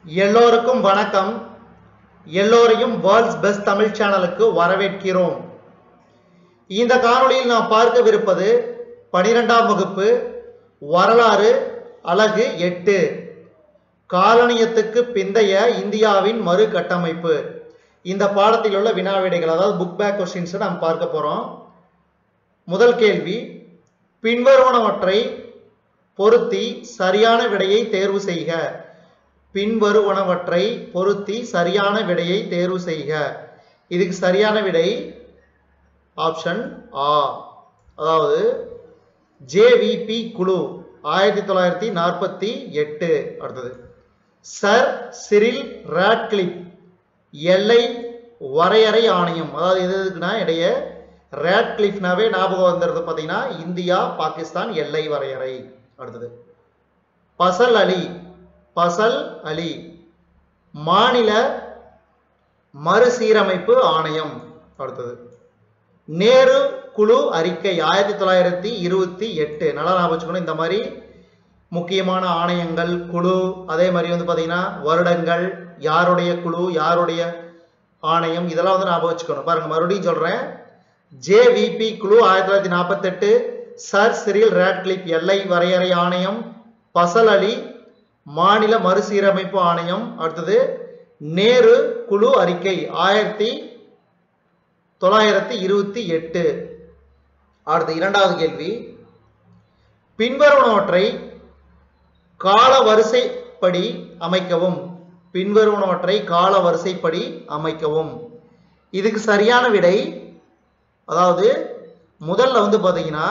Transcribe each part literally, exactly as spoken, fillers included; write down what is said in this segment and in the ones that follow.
எல்லோருக்கும் வணக்கம். எல்லோரையும் வேர்ல்ட்ஸ் பெஸ்ட் தமிழ் சேனலுக்கு வரவேற்கிறோம். இந்த காணொளியில் நாம் பார்க்கவிருப்பது பனிரெண்டாம் வகுப்பு வரலாறு அலகு எட்டு, காலனியத்துக்கு பிந்தைய இந்தியாவின் மறு கட்டமைப்பு. இந்த பாடத்தில் உள்ள வினாவிடைகள், அதாவது புக் பேக் கொஸ்டின்ஸ் நாம் பார்க்க போறோம். முதல் கேள்வி, பின்வருவனவற்றை பொருத்தி சரியான விடையை தேர்வு செய்க. பின்வருவனவற்றை பொருத்தி சரியான விடையை தேர்வு செய்க. இதுக்கு சரியான விடை ஆப்ஷன் ஆ, அதாவது ஜேவிபி குழு ஆயிரத்தி தொள்ளாயிரத்தி நாற்பத்தி எட்டு. அடுத்தது சர் சிரில் ராட்கிளிப் எல்லை வரையறை ஆணையம், அதாவது எது எதுக்குன்னா இடையே ராட்கிளிப்னாவே ஞாபகம் வந்துடுறது பார்த்தீங்கன்னா இந்தியா பாகிஸ்தான் எல்லை வரையறை. அடுத்தது பசல் அலி பசல் அலி மாநில மறுசீரமைப்பு ஆணையம். அடுத்தது நேரு குழு அறிக்கை ஆயிரத்தி தொள்ளாயிரத்தி இருபத்தி எட்டு. நல்லா ஞாபகம் வச்சுக்கணும். இந்த மாதிரி முக்கியமான ஆணையங்கள், குழு, அதே மாதிரி வந்து பார்த்தீங்கன்னா வருடங்கள், யாருடைய குழு, யாருடைய ஆணையம், இதெல்லாம் வந்து ஞாபகம் வச்சுக்கணும். பாருங்க, மறுபடியும் சொல்றேன். ஜேவிபி குழு ஆயிரத்தி தொள்ளாயிரத்தி நாற்பத்தி எட்டு, சர் சிரில் ராட்கிளிப் எல்லை வரையறை ஆணையம், பசல் அலி மாநில மறுசீரமைப்பு ஆணையம். அடுத்தது நேரு குழு அறிக்கை ஆயிரத்தி தொள்ளாயிரத்தி இருபத்தி எட்டு. அடுத்த இரண்டாவது கேள்வி, பின்வருவனவற்றை கால வரிசைப்படி அமைக்கவும். பின்வருவனவற்றை கால வரிசைப்படி அமைக்கவும். இதுக்கு சரியான விடை, அதாவது முதல்ல வந்து பாத்தீங்கன்னா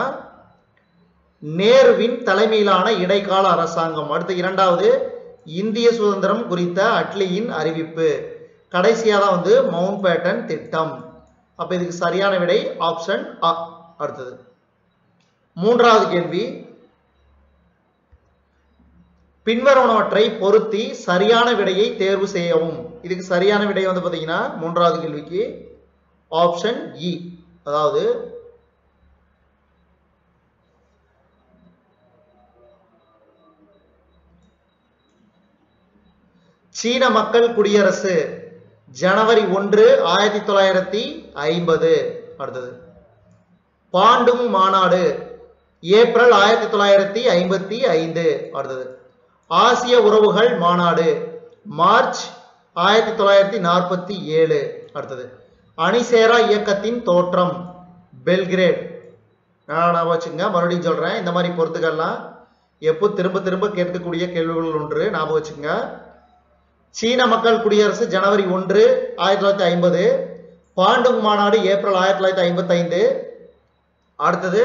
நேருவின் தலைமையிலான இடைக்கால அரசாங்கம். அடுத்து இரண்டாவது இந்திய சுதந்திரம் குறித்த அட்லியின் அறிவிப்பு. கடைசியா தான் வந்து மவுண்ட் பேட்டன் திட்டம். அப்ப இதுக்கு சரியான விடை ஆப்ஷன் அ. அடுத்தது மூன்றாவது கேள்வி, பின்வருவனவற்றை பொருத்தி சரியான விடையை தேர்வு செய்யவும். இதுக்கு சரியான விடை வந்து பாத்தீங்கன்னா மூன்றாவது கேள்விக்கு ஆப்ஷன் இ, அதாவது சீன மக்கள் குடியரசு ஜனவரி ஒன்று ஆயிரத்தி தொள்ளாயிரத்தி ஐம்பது. அடுத்தது பாண்டும் மாநாடு ஏப்ரல் ஆயிரத்தி தொள்ளாயிரத்தி ஐம்பத்தி ஐந்து. அடுத்தது ஆசிய உறவுகள் மாநாடு மார்ச் ஆயிரத்தி தொள்ளாயிரத்தி நாற்பத்தி ஏழு. அடுத்தது அணிசேரா இயக்கத்தின் தோற்றம் பெல்கிரேட். நான் வச்சுங்க, மறுபடியும் சொல்றேன். இந்த மாதிரி பொறுத்துக்கெல்லாம் எப்போ திரும்ப திரும்ப கேட்கக்கூடிய கேள்விகள் ஒன்று, ஞாபகம் வச்சுங்க. சீன மக்கள் குடியரசு ஜனவரி ஒன்று ஆயிரத்தி தொள்ளாயிரத்தி ஐம்பது, பாண்டும் மாநாடு ஏப்ரல் ஆயிரத்தி தொள்ளாயிரத்தி ஐம்பத்தி ஐந்து. அடுத்தது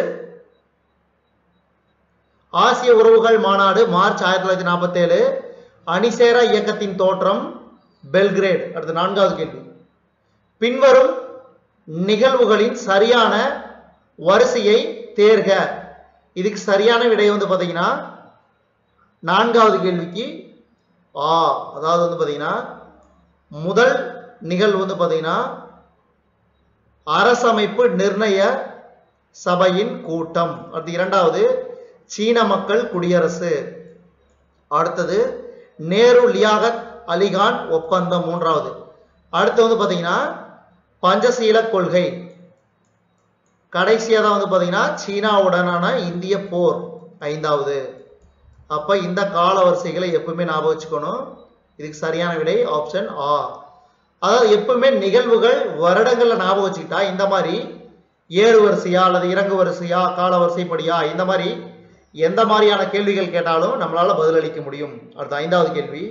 ஆசிய உறவுகள் மாநாடு மார்ச் ஆயிரத்தி தொள்ளாயிரத்தி நாற்பத்தி ஏழு, அணிசேரா இயக்கத்தின் தோற்றம் பெல்கிரேட். அடுத்து நான்காவது கேள்வி, பின்வரும் நிகழ்வுகளின் சரியான வரிசையை தேர்க. இதுக்கு சரியான விடை வந்து பாத்தீங்கன்னா நான்காவது கேள்விக்கு ஆ, அதாவது வந்து பாத்தீங்கன்னா முதல் நிகழ்வு வந்து பாத்தீங்கன்னா அரசமைப்பு நிர்ணய சபையின் கூட்டம். அடுத்து இரண்டாவது சீன மக்கள் குடியரசு. அடுத்தது நேரு லியாகத் அலிகான் ஒப்பந்தம் மூன்றாவது. அடுத்து வந்து பாத்தீங்கன்னா பஞ்சசீல கொள்கை. கடைசியா தான் வந்து பாத்தீங்கன்னா சீனாவுடனான இந்திய போர் ஐந்தாவது. அப்ப இந்த கால வரிசைகளை எப்பவுமே ஞாபகம் வச்சுக்கணும். இதுக்கு சரியான விடை ஆப்ஷன் ஆ. அதாவது எப்பவுமே நிகழ்வுகள் வருடங்கள்ல ஞாபகம் வச்சுக்கிட்டா இந்த மாதிரி ஏறு வரிசையா அல்லது இறங்கு வரிசையா கால வரிசைப்படியா இந்த மாதிரி எந்த மாதிரியான கேள்விகள் கேட்டாலும் நம்மளால பதிலளிக்க முடியும். அடுத்த ஐந்தாவது கேள்வி,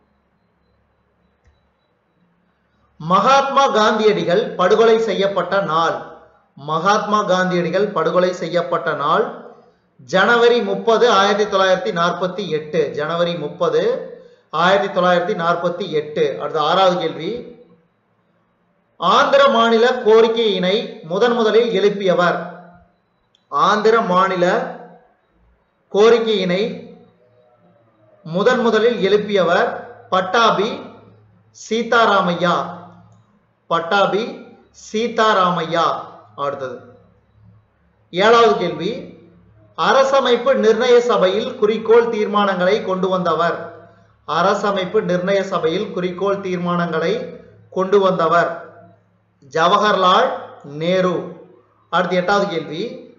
மகாத்மா காந்தியடிகள் படுகொலை செய்யப்பட்ட நாள். மகாத்மா காந்தியடிகள் படுகொலை செய்யப்பட்ட நாள் ஜனவரி முப்பது ஆயிரத்தி தொள்ளாயிரத்தி நாற்பத்தி எட்டு. ஜனவரி முப்பது ஆயிரத்தி தொள்ளாயிரத்தி நாற்பத்தி எட்டு. அடுத்த ஆறாவது கேள்வி, ஆந்திர மாநில கோரிக்கையினை முதன் முதலில் எழுப்பியவர். ஆந்திர மாநில கோரிக்கையினை முதன் முதலில் எழுப்பியவர் பட்டாபி சீதாராமையா. பட்டாபி சீதாராமையா. அடுத்தது ஏழாவது கேள்வி, அரசமைப்பு நிர்ணய சபையில் குறிக்கோள் தீர்மானங்களை கொண்டு வந்தவர். அரசமைப்பு நிர்ணய சபையில் குறிக்கோள் தீர்மானங்களை கொண்டு வந்தவர் ஜவஹர்லால் நேரு. அடுத்த எட்டாவது கேள்வி,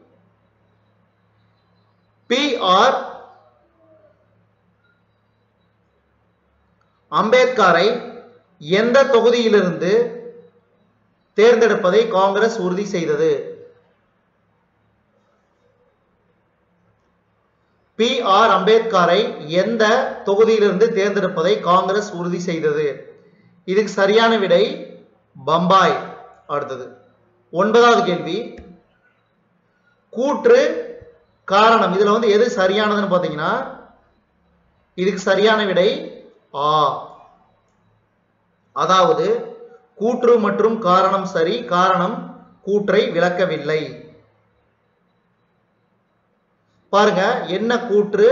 பி ஆர் அம்பேத்கரை எந்த தொகுதியிலிருந்து தேர்ந்தெடுப்பதை காங்கிரஸ் உறுதி செய்தது? பி ஆர் அம்பேத்கரை எந்த தொகுதியிலிருந்து தேர்ந்தெடுப்பதை காங்கிரஸ் உறுதி செய்தது? இதுக்கு சரியான விடை பம்பாய். அடுத்தது ஒன்பதாவது கேள்வி, கூற்று காரணம் இதுல வந்து எது சரியானதுன்னு பாத்தீங்கன்னா இதுக்கு சரியான விடை ஆ. அதாவது கூற்று மற்றும் காரணம் சரி, காரணம் கூற்றை விளக்கவில்லை. பாருங்க என்ன கூற்று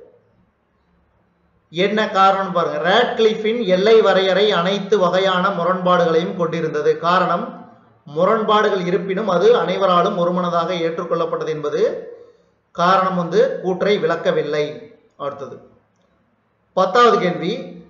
என்ன காரணம் பாருங்க. ராட்கிளிஃபின் எல்லை வரையறை அனைத்து வகையான முரண்பாடுகளையும் கொண்டிருந்தது. காரணம் முரண்பாடுகள் இருப்பினும் அது அனைவராலும் ஒருமனதாக ஏற்றுக்கொள்ளப்பட்டது என்பது காரணம் வந்து கூற்றை விளக்கவில்லை. அடுத்தது பத்தாவது கேள்வி,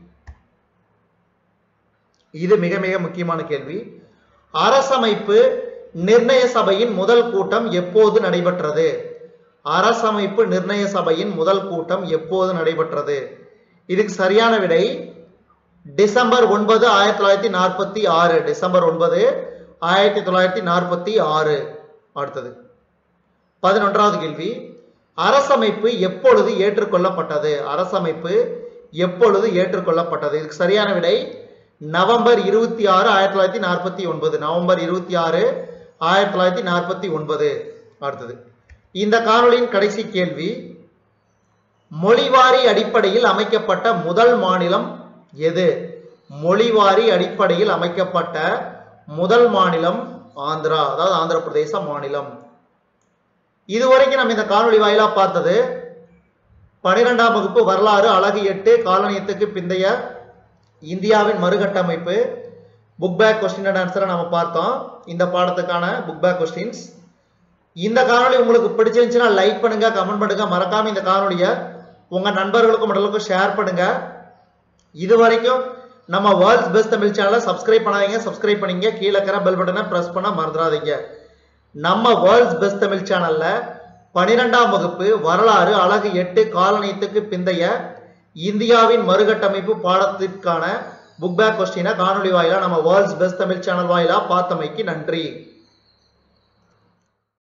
இது மிக மிக முக்கியமான கேள்வி. அரசமைப்பு நிர்ணய சபையின் முதல் கூட்டம் எப்போது நடைபெற்றது? அரசமைப்பு நிர்ணய சபையின் முதல் கூட்டம் எப்போது நடைபெற்றது? இதுக்கு சரியான விடை டிசம்பர் ஒன்பது ஆயிரத்தி தொள்ளாயிரத்தி நாற்பத்தி ஆறு. டிசம்பர் ஒன்பது ஆயிரத்தி தொள்ளாயிரத்தி நாற்பத்தி ஆறு. அடுத்தது பதினொன்றாவது கேள்வி, அரசமைப்பு எப்பொழுது ஏற்றுக்கொள்ளப்பட்டது? அரசமைப்பு எப்பொழுது ஏற்றுக்கொள்ளப்பட்டது? இதுக்கு சரியான விடை நவம்பர் இருபத்தி ஆறு ஆயிரத்தி தொள்ளாயிரத்தி நாற்பத்தி ஒன்பது. நவம்பர் இருபத்தி ஆறு ஆயிரத்தி தொள்ளாயிரத்தி நாற்பத்தி ஒன்பது. அடுத்தது இந்த காணொளியின் கடைசி கேள்வி, மொழிவாரி அடிப்படையில் அமைக்கப்பட்ட முதல் மாநிலம் எது? மொழிவாரி அடிப்படையில் அமைக்கப்பட்ட முதல் மாநிலம் ஆந்திரா, அதாவது ஆந்திர பிரதேச மாநிலம். இதுவரைக்கும் நம்ம இந்த காணொளி வாயிலா பார்த்தது பனிரெண்டாம் வகுப்பு வரலாறு அலகு எட்டு காலனியத்துக்கு பிந்தைய இந்தியாவின் மறுகட்டமைப்பு புக் பேக் கொஸ்டின் அண்ட் ஆன்சரை நம்ம பார்த்தோம். இந்த பாடத்துக்கான புக் பேக் கொஸ்டின்ஸ். இந்த காணொளி உங்களுக்கு பிடிச்சிருந்துச்சுன்னா லைக் பண்ணுங்க, கமெண்ட் பண்ணுங்க, மறக்காம இந்த காணொளியை உங்க நண்பர்களுக்கும் மற்றவர்களுக்கும் ஷேர் பண்ணுங்க. இது வரைக்கும் நம்ம வேர்ல்ட்ஸ் பெஸ்ட் தமிழ் சேனலை சப்ஸ்கிரைப் பண்ணாதீங்க, சப்ஸ்கிரைப் பண்ணீங்க. கீழே இருக்கிற பெல் பட்டனை பிரஸ் பண்ண மறந்துடாதீங்க. நம்ம வேர்ல்ட்ஸ் பெஸ்ட் தமிழ் சேனல்ல பனிரெண்டாம் வகுப்பு வரலாறு அலகு எட்டு காலனியத்துக்கு பிந்தைய இந்தியாவின் மறுகட்டமைப்பு பாடத்திற்கான புக் பேக் கொஸ்டினை காணொலி வாயிலா நம்ம வேர்ல்ட்ஸ் பெஸ்ட் தமிழ் சேனல் வாயிலா பார்த்தமைக்கு நன்றி.